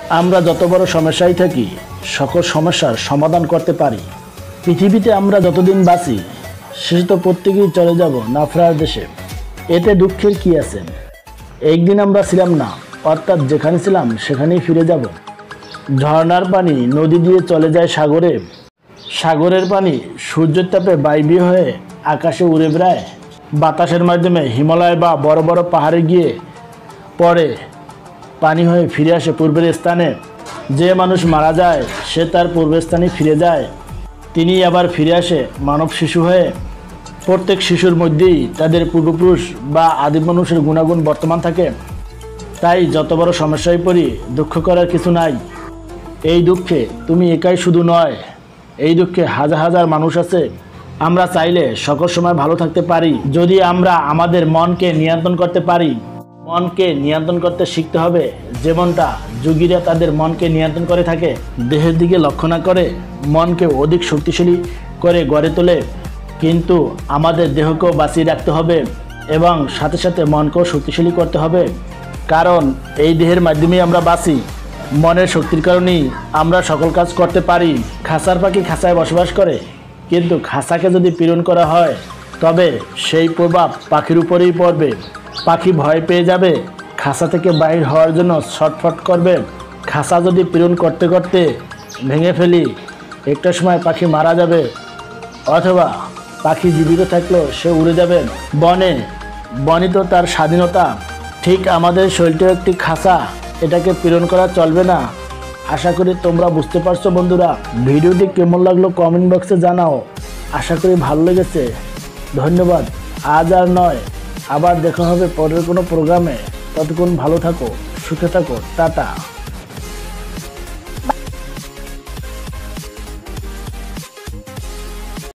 আমরা যত বড় সমস্যায় থাকি সকল সমস্যার সমাধান করতে পারি। পৃথিবীতে আমরা যতদিন বাঁচি শেষে তো প্রত্যেকেই চলে যাব না ফেরার দেশে। এতে দুঃখের কি আছে? একদিন আমরা ছিলাম না, অর্থাৎ যেখানে ছিলাম সেখানেই ফিরে যাব। ঝর্ণার পানি নদী দিয়ে চলে যায় সাগরে, সাগরের পানি সূর্যের তাপে বায়বীয় হয়ে আকাশে উড়ে বেড়ায়, বাতাসের মাধ্যমে হিমালয় বা বড় বড় পাহাড়ে গিয়ে পরে পানি হয়ে ফিরে আসে পূর্বের স্থানে। যে মানুষ মারা যায় সে তার পূর্বের স্থানে ফিরে যায়, তিনি আবার ফিরে আসে মানব শিশু হয়ে। প্রত্যেক শিশুর মধ্যেই তাদের পূর্বপুরুষ বা আদিম মানুষের গুণাগুণ বর্তমান থাকে। তাই যত বড় সমস্যায় পড়ি দুঃখ করার কিছু নাই। এই দুঃখে তুমি একাই শুধু নয়, এই দুঃখে হাজার হাজার মানুষ আছে। আমরা চাইলে সকল সময় ভালো থাকতে পারি যদি আমরা আমাদের মনকে নিয়ন্ত্রণ করতে পারি। মনকে নিয়ন্ত্রণ করতে শিখতে হবে, যেমনটা যোগীরা তাদের মনকে নিয়ন্ত্রণ করে থাকে। দেহের দিকে লক্ষ্য না করে মনকে অধিক শক্তিশালী করে গড়ে তোলে। কিন্তু আমাদের দেহকেও বাঁচিয়ে রাখতে হবে এবং সাথে সাথে মনকেও শক্তিশালী করতে হবে, কারণ এই দেহের মাধ্যমেই আমরা বাঁচি। মনের শক্তির কারণেই আমরা সকল কাজ করতে পারি। খাঁচার পাখি খাঁচায় বসবাস করে, কিন্তু খাঁচাকে যদি পীড়ন করা হয় তবে সেই প্রভাব পাখির উপরেই পড়বে। পাখি ভয় পেয়ে যাবে, খাঁচা থেকে বাইর হওয়ার জন্য ছটফট করবে। খাঁচা যদি পীড়ন করতে করতে ভেঙে ফেলি, একটা সময় পাখি মারা যাবে, অথবা পাখি জীবিত থাকলেও সে উড়ে যাবে বনে। বনই তো তার স্বাধীনতা। ঠিক আমাদের শরীরটাও একটি খাঁচা, এটাকে পীড়ন করা চলবে না। আশা করি তোমরা বুঝতে পারছো বন্ধুরা। ভিডিওটি কেমন লাগলো কমেন্ট বক্সে জানাও। আশা করি ভালো লেগেছে। ধন্যবাদ। আজ আর নয়, আবার দেখা হবে পরের কোনো প্রোগ্রামে। ততক্ষণ ভালো থাকো, সুখে থাকো, টাটা।